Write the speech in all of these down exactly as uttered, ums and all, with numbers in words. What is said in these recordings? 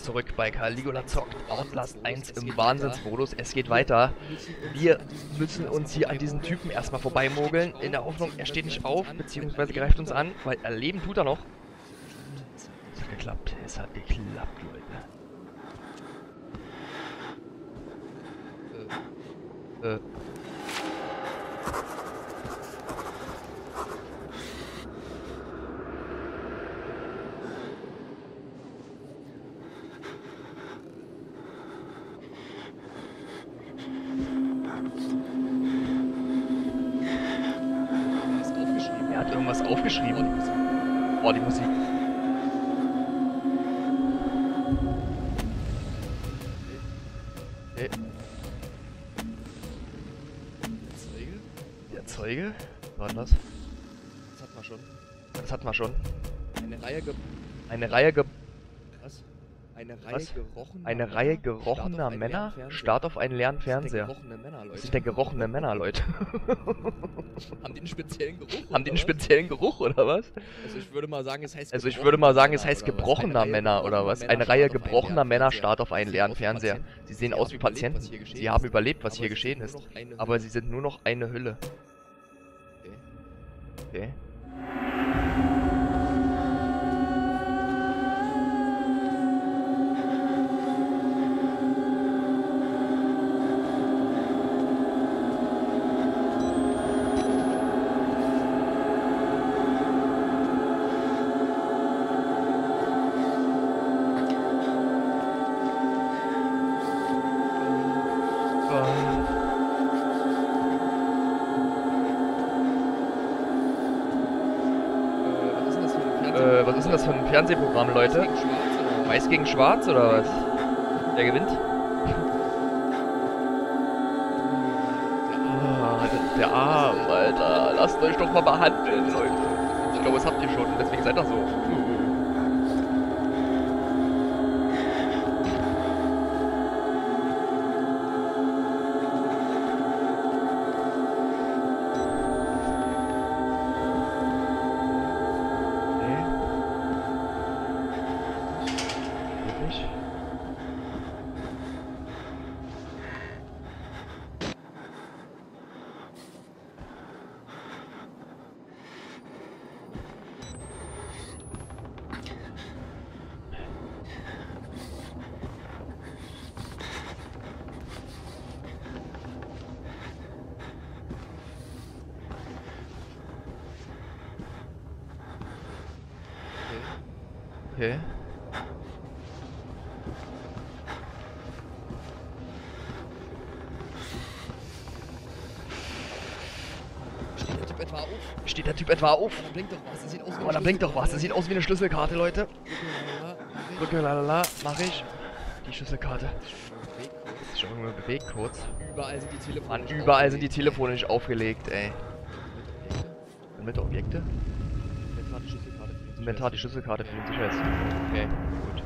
zurück bei Caligula zockt Outlast eins im Wahnsinnsmodus. Es geht weiter. Wir müssen uns hier an diesen Typen erstmal vorbeimogeln, in der Hoffnung, er steht nicht auf, beziehungsweise greift uns an, weil er leben tut er noch. Es hat geklappt, es hat geklappt, Leute. Äh. Er hat irgendwas aufgeschrieben. Oh, die Musik. Okay. Zeuge? Der Zeuge? Was war das? Das hatten wir schon. Das hatten wir schon. Eine Reihe ge... Eine Reihe ge... Was? Eine Reihe Was? gerochener Eine Männer? Reihe gerochener Männer? Start auf einen leeren Fernseher. Gerochene Männer, Leute. Das sind denn gerochene Männer, Leute? Haben die einen speziellen Geruch? Haben die einen oder speziellen Geruch, oder was? was? Also ich würde mal sagen, es heißt Also ich würde mal sagen, es Männer, heißt oder was? gebrochener Eine Reihe Männer, oder was? gebrochener Eine Reihe Männer gebrochener Männer startet Start auf einen leeren Sie Fernseher. sehen Sie sehen Sie aus haben wie überlebt, Patienten. was hier geschehen Sie haben ist. überlebt, was Aber hier sie geschehen sind ist. nur noch eine Aber Hülle. sie sind nur noch eine Hülle. Okay. Okay. Äh, was ist denn das für ein Fernsehen? Äh, was ist denn das für ein Fernsehprogramm, Leute? Gegen Schwarz, oder? Weiß gegen Schwarz oder was? Wer gewinnt? Ah, der, der Arm, Alter. Lasst euch doch mal behandeln, Leute. Ich glaube, das habt ihr schon, deswegen seid ihr so. Okay. Steht der Typ etwa auf? Steht der Typ etwa auf? Oh, da blinkt doch was. Das sieht aus wie Oh, da blinkt doch was. Das sieht aus wie eine Schlüsselkarte, Leute. aus. Drücke, lalala, mach ich. Die Schlüsselkarte. Ist schon irgendwo bewegt kurz. Überall sind die Telefone. Mann, nicht überall sind die aufgelegt. Telefone nicht aufgelegt, ey. Mit Objekte? Inventar die Schlüsselkarte für den Inventar die Schlüsselkarte für den Sicherheits. Okay, gut.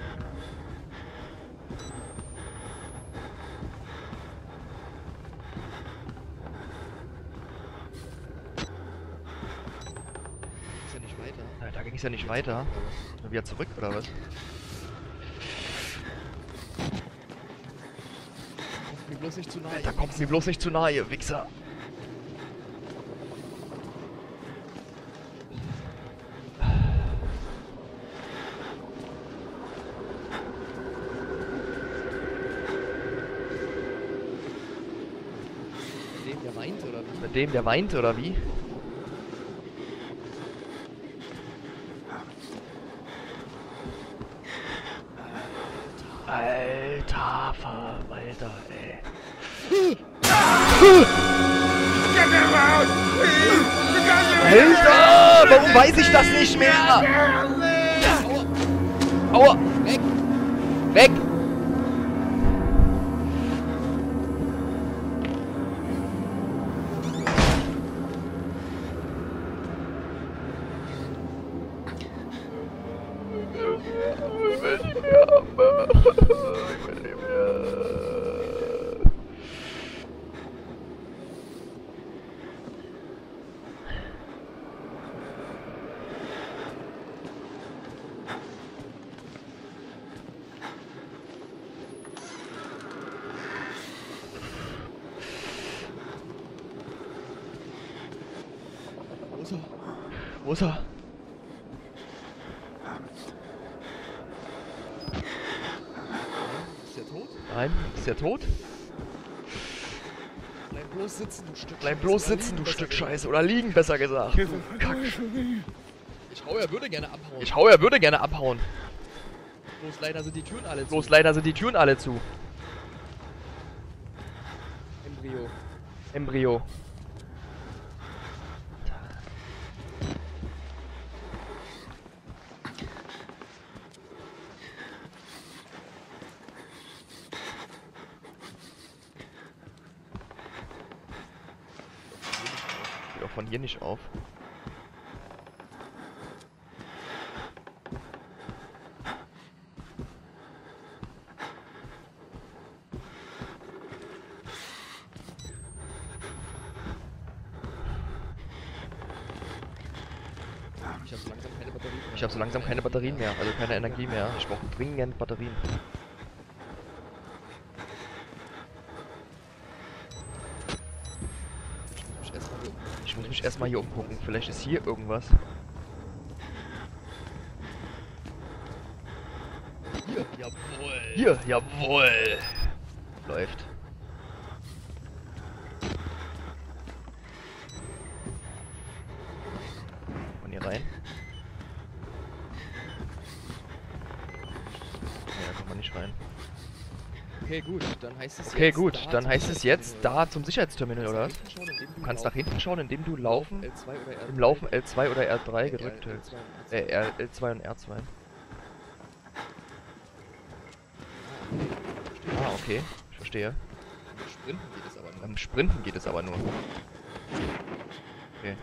Ist ja nicht weiter. Na, da ging es ja nicht weiter. Wieder zurück, oder was? Kommt mir bloß nicht zu nahe. Da kommt mir bloß nicht zu nahe, ihr Wichser. Mit dem, der weint, oder wie? Mit dem, der weint, oder wie? Alter Verwalter, ey. Alter, warum weiß ich das nicht mehr? Aua! Weg! Weg! ist er? Wo ist er? Ist der tot? Nein, ist er tot? Bleib bloß sitzen, du Stück Bleib Scheiße. bloß Oder sitzen, liegen, du besser Stück gesagt. Scheiße. Oder liegen, besser gesagt. Kack. Ich hau, er würde gerne abhauen. Ich hau, er würde gerne abhauen. Bloß leider sind die Türen alle zu. Bloß leider sind die Türen alle zu. Embryo. Embryo. Geht auch von hier nicht auf. Ich hab so langsam keine Batterien mehr. Ich habe so langsam keine Batterien mehr, also keine Energie mehr. Ich brauche dringend Batterien. Ich muss mich erstmal hier um- Ich muss mich erstmal hier umgucken. Vielleicht ist hier irgendwas. Hier, jawohl. Hier, jawohl. Läuft. Und hier rein. Nee, da kommt man nicht rein. Okay, gut, dann heißt es Okay, jetzt gut, da dann zum heißt es jetzt Sicherheitsterminal. da zum Sicherheitsterminal, oder was? Kannst nach hinten schauen, indem Du kannst nach hinten schauen, indem du Laufen, laufen, L zwei oder R drei. im Laufen L zwei oder R drei Äh, gedrückt L- hältst. L zwei und Äh, R- L zwei und R zwei. Ah, okay, ich verstehe. Beim Sprinten geht es aber nur. Beim Sprinten geht es aber nur. Okay.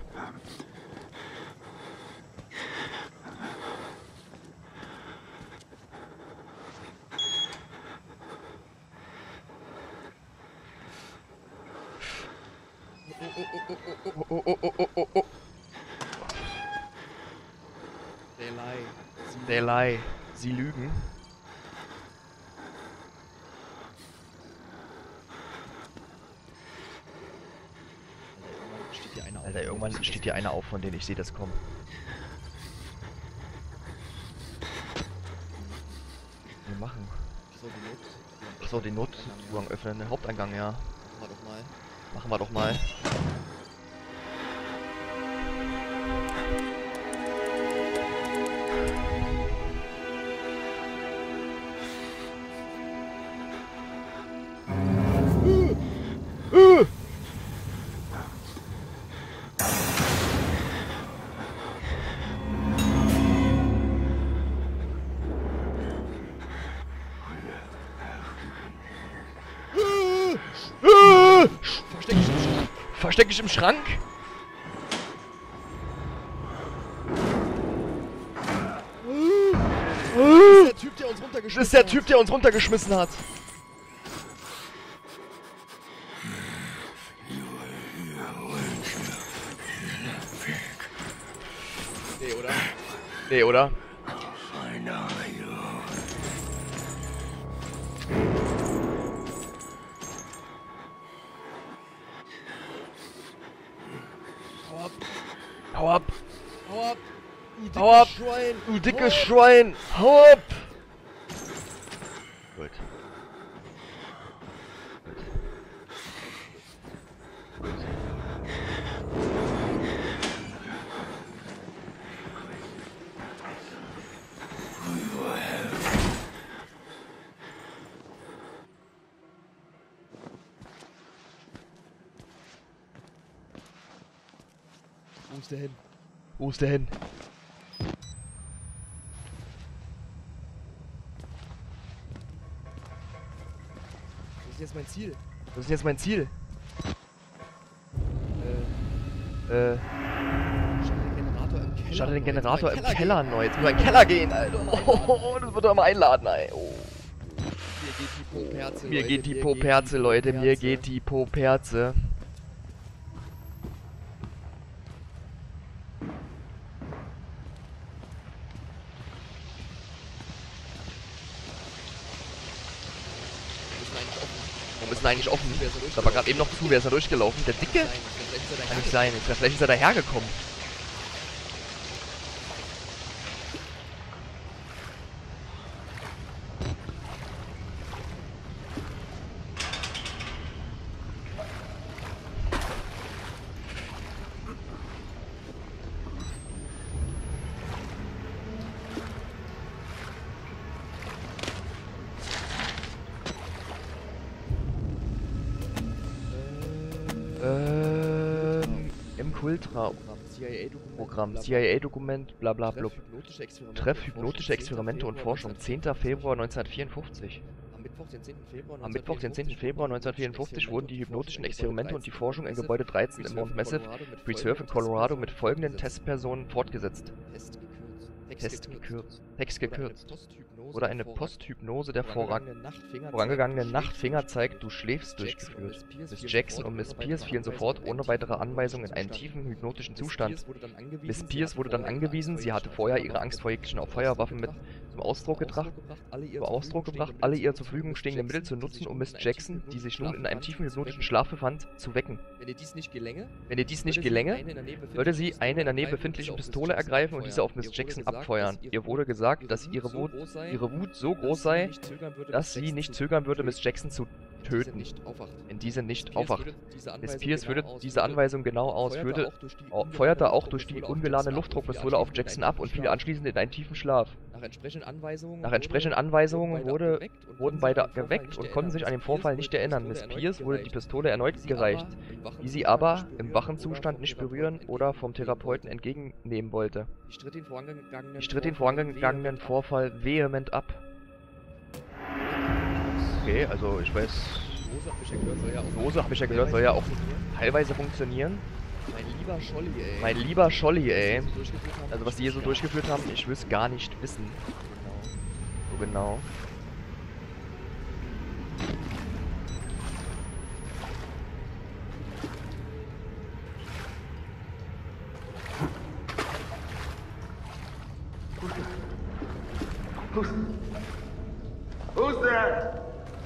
Oh, oh, oh, oh, oh, oh. Oh, oh, oh, oh, oh, oh. Delay. Sie- Delay. Sie lügen. Alter, irgendwann steht hier einer auf. Alter, irgendwann steht hier einer auf, von denen ich sehe das kommen. Wir machen. So, die Not. Achso, den Notzugang öffnen, den Haupteingang, ja. Machen wir doch mal. Machen wir doch mal. Versteck dich im Schrank. Versteck dich im Schrank? Das ist der Typ, der uns runtergeschmissen Das ist der hat. Typ, der uns runtergeschmissen hat. Nee, oder? Nee, oder? Hau ab. Hau ab! Hau ab. Du Hau ab. dickes Schwein. Du dickes Hau ab. Schwein! Hau ab! Gut. Gut. Gut. Wo ist der hin? Wo ist der hin? Das ist jetzt mein Ziel. Was ist jetzt mein Ziel? Äh, Äh, starte den Generator im Keller. starte den neu. Generator In im meinen Keller neu. Jetzt müssen wir in den Keller gehen, Alter. Oh, das wird doch mal einladen, ey. Oh. Mir geht die Poperze, Mir Leute, geht die mir Poperze, Leute. Mir Poperze. geht die Poperze. Wir müssen eigentlich offen. Wir müssen eigentlich offen. Wer ist da Da war gerade eben noch zu. Wer ist da durchgelaufen? Der Dicke? Nein, das kann vielleicht Kann nicht sein. Ist ja vielleicht ist er dahergekommen. Kultra-Programm, C I A-Dokument, bla bla blub. Treff hypnotische Experimente und Forschung, zehnter Februar neunzehnhundertvierundfünfzig. Am Mittwoch, den zehnten Februar neunzehnhundertvierundfünfzig, wurden die hypnotischen Experimente und die Forschung in Gebäude dreizehn im Mount Massive Reserve in Colorado mit folgenden Testpersonen fortgesetzt. Test gekürzt. Text gekürzt. Oder eine Posthypnose der vorang vorangegangenen Nacht, Finger zeigt, du schläfst, durchgeführt. Miss Jackson und Miss Pierce fielen sofort ohne weitere Anweisung in einen tiefen hypnotischen Zustand. Miss Pierce wurde dann angewiesen, sie hatte vorher ihre Angst vor jeglichen auf Feuerwaffen mit zum Ausdruck gebracht, zum Ausdruck gebracht, alle ihr zur Verfügung stehenden Mittel zu nutzen, um Miss Jackson, die sich nun in einem tiefen hypnotischen Schlaf befand, zu wecken. Wenn ihr dies nicht gelänge, Wenn ihr dies nicht gelänge, würde sie eine in der Nähe befindliche Pistole ergreifen und diese auf Miss Jackson abfeuern. Ihr wurde gesagt, dass ihre Wut, ihre Wut so groß sei, dass sie nicht zögern würde, Miss Jackson zu töten, in diese nicht aufwacht. Miss Pierce führte diese Anweisung genau aus, führte, au- feuerte auch durch die ungeladene Luftdruckpistole auf Jackson ab und fiel anschließend in einen tiefen Schlaf. nach entsprechenden Anweisungen, Nach entsprechenden Anweisungen wurde, wurden beide geweckt und konnten sich an den Vorfall nicht erinnern. Miss Pierce wurde die Pistole erneut gereicht, die sie aber im wachen Zustand nicht berühren oder vom Therapeuten entgegennehmen wollte. Ich stritt den vorangegangenen, Ich stritt den vorangegangenen Vorfall vehement ab. Okay, also ich weiß, Hose, hab ich ja gehört, soll ja auch Hose, hab ich ja gehört, soll ja auch teilweise funktionieren. Mein lieber Scholli, ey. Mein lieber Scholli, ey. Was die durchgeführt haben, Also was die hier so ja. durchgeführt haben, ich will es gar nicht wissen. So genau. Who's, who's there?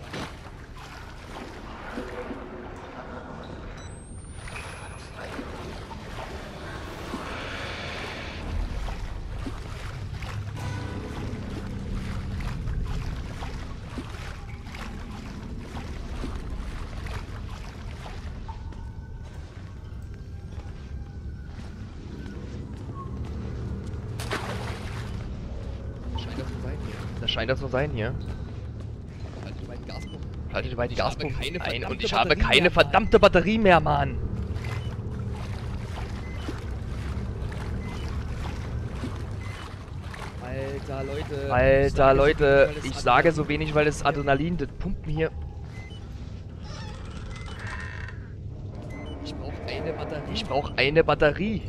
Scheint das zu sein hier. Das scheint das so sein hier. Halt die beiden Gaspumpen. Haltet die beiden Ich habe Gaspumpen keine ein und verdammte ich habe Batterie keine mehr, verdammte Batterie mehr, Mann. Alter, Leute. Alter, Leute, ich ich sage sage so so wenig, weil das Adrenalin, das Pumpen hier. Ich brauche eine Batterie. Ich brauche eine Batterie.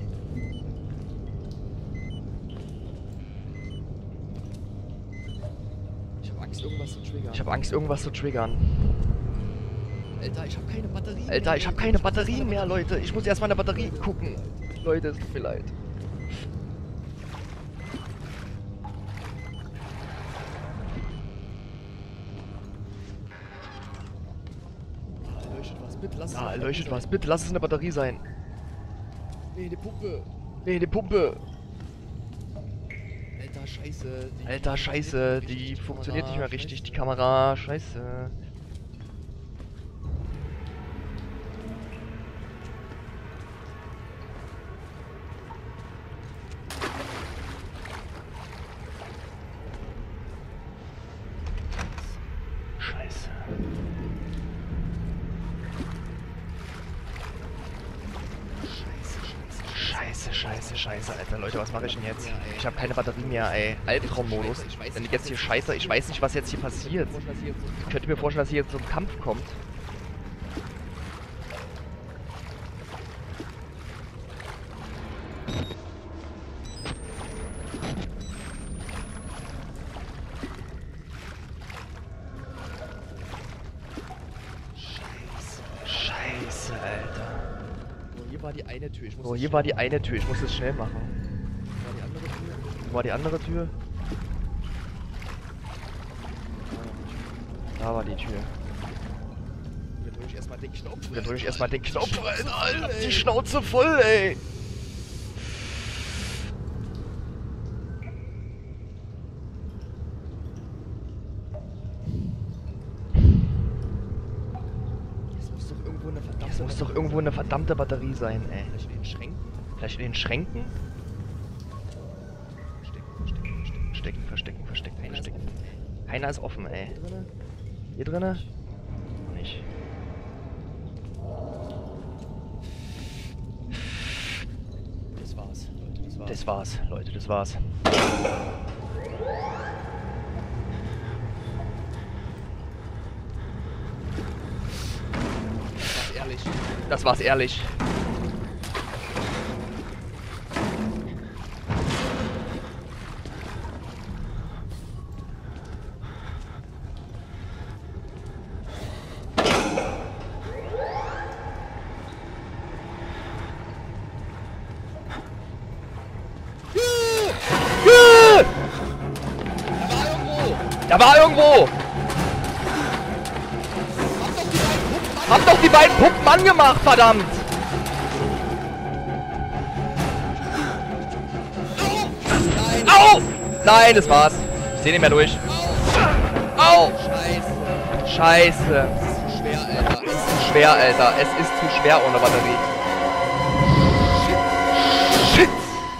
Ich habe Angst, irgendwas zu triggern. Ich habe Angst, irgendwas zu triggern. Alter, ich habe keine Batterie. Alter, ich habe keine Batterien mehr, Leute. Ich muss erstmal eine Batterie gucken. Leute, es tut mir leid. Leuchtet was, bitte lass es Ah, eine leuchtet Batterie was. Bitte lass es eine Batterie sein. sein. Nee, eine Pumpe. Nee, eine Pumpe. Alter, scheiße. Die Alter, scheiße. Die funktioniert nicht mehr richtig, die Kamera. Scheiße. Scheiße. Scheiße, scheiße, scheiße, Alter. Leute, was mache ich denn jetzt? Ich habe keine Batterie mehr, ey. Albtraummodus. Wenn ich jetzt hier scheiße, ich weiß nicht, was jetzt hier passiert. Ich könnte mir vorstellen, dass hier jetzt so ein Kampf kommt. Scheiße, Alter. So, hier war die eine Tür. Ich muss So, das hier schnell war die machen. eine Tür. Ich muss das schnell machen. War die andere Tür? Wo war die andere Tür? Da war die Tür. Dann drücke ich erstmal den Knopf. Dann drücke ich erstmal den Knopf. Alter, Alter, die Schnauze voll, ey. Es muss doch irgendwo eine verdammte Es muss doch irgendwo eine verdammte Batterie sein, ey. Vielleicht in den Schränken? Vielleicht in den Schränken? Verstecken, verstecken, verstecken. Verstecken, verstecken, verstecken, Keiner ist verstecken. offen. Keiner ist offen, ey. Hier drinne? Hier drinne? Nicht. Das war's, Leute, das war's. Das war's ehrlich. Das war's ehrlich. Da war irgendwo! Hab doch die beiden Puppen angemacht, verdammt! Au! Nein, das war's. Ich seh nicht mehr durch. Au! Scheiße. Scheiße. Das ist zu schwer, Alter. Es ist zu schwer, Alter. Es ist zu schwer ohne Batterie. Shit!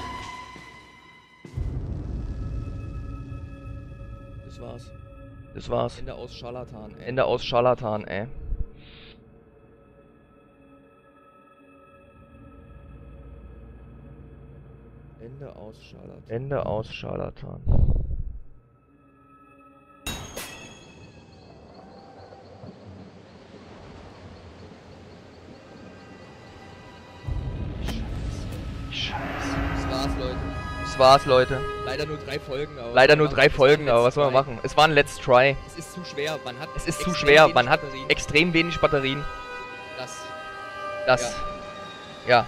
Das war's. Das war's. Ende aus Scharlatan, ey. Ende aus Scharlatan, ey. Ende aus Scharlatan. Ende aus Scharlatan. Scheiße. Das war's, Leute. Das war's, Leute. Leider nur drei Folgen, aber... Leider nur drei es war ein Folgen, aber Let's was soll man Try. machen? Es war ein Let's Try. Es ist zu schwer, man hat... Es ist zu extrem schwer, wenig man hat Batterien. extrem wenig Batterien. Das... Das... Ja,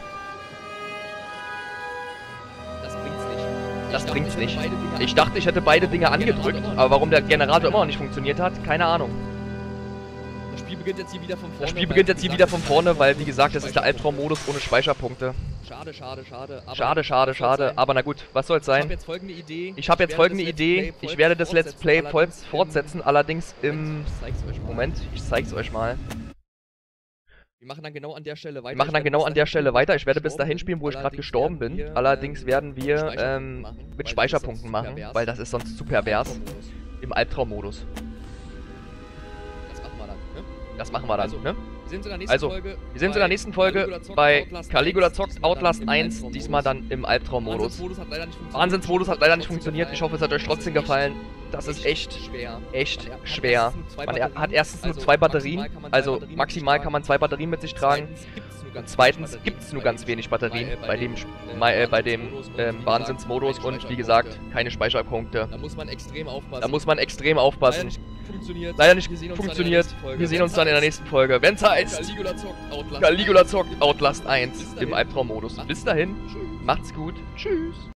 Das bringt's nicht. das Ich dachte, bringt's ich hätte nicht. beide Dinger Ich dachte, ich hätte beide Dinge Warum der angedrückt, Generator immer noch aber warum der nicht Generator immer noch nicht funktioniert. funktioniert hat, keine Ahnung. Das Spiel beginnt jetzt hier wieder von vorne. Das Spiel weil, beginnt wie jetzt hier gesagt, wieder von es vorne, ist weil, wie gesagt, das ist der Speicherpunkt. Albtraum-Modus ohne Speicherpunkte. Schade, schade, schade. Aber Schade, schade, was soll's schade, sein? aber na gut, was soll's Ich habe sein? jetzt folgende Idee. Ich habe jetzt werde folgende das Let's Idee, Play ich werde das Let's fortsetzen, Play voll allerdings im- fortsetzen, allerdings im... Ich zeig's euch mal. Moment, ich zeig's euch mal. Wir machen dann genau an der Stelle weiter. Wir machen Ich dann werde genau bis an der dahin Stelle spielen, wo weiter. ich Ich werde bis gestorben dahin bin. spielen, wo ich gerade Allerdings gestorben werden bin. wir, Allerdings ähm, werden wir Speicherpunkte ähm, machen, weil mit das Speicherpunkten ist sonst machen, pervers. weil das ist sonst zu pervers. Albtraum-Modus. Im Albtraum-Modus. Das machen wir dann, ne? Das machen wir dann, Also, ne? Wir sehen uns in der nächsten Also, Folge. Wir sehen uns in der nächsten Folge bei Caligula zockt Outlast eins, diesmal dann im Albtraum-Modus. Wahnsinnsmodus hat leider nicht funktioniert. Wahnsinnsmodus hat leider nicht funktioniert. Ich hoffe, es hat euch trotzdem gefallen. Das ist echt, schwer. echt Man hat schwer. erstens nur zwei Man er- hat Batterien, erstens nur also zwei Batterien, maximal kann man zwei also Batterien mit maximal sich kann man zwei Batterien mit sich tragen. tragen. Zweitens gibt's nur ganz wenig Batterien bei dem, bei, äh, bei dem ähm, Wahnsinnsmodus und wie gesagt, keine Speicherpunkte. Da muss man extrem aufpassen. Da muss man extrem leider aufpassen. nicht funktioniert. Leider nicht Wir sehen uns funktioniert. dann in der nächsten Folge. Wir sehen uns dann in der nächsten Folge. Wenn's heißt, Caligula zockt Outlast Caligula eins. zockt Outlast eins Bis im dahin. Albtraum-Modus. Bis dahin, Tschüss. macht's gut. Tschüss.